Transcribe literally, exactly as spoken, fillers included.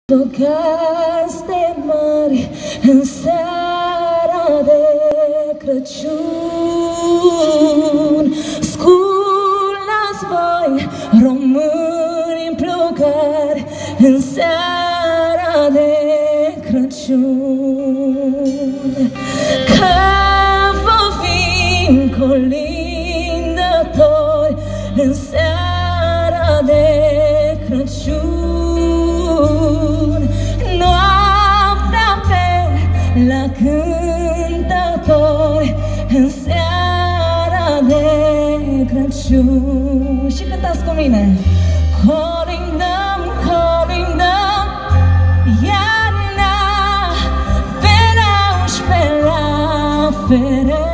Gaste mari în seara de Crăciun, sculați voi români în plugari în seara de Crăciun, că vă fim colindători în seara de Crăciun. La cântători în seara de Crăciun. Și cântați cu mine. Colindam, colindam, iarna pe la uși pe la fere.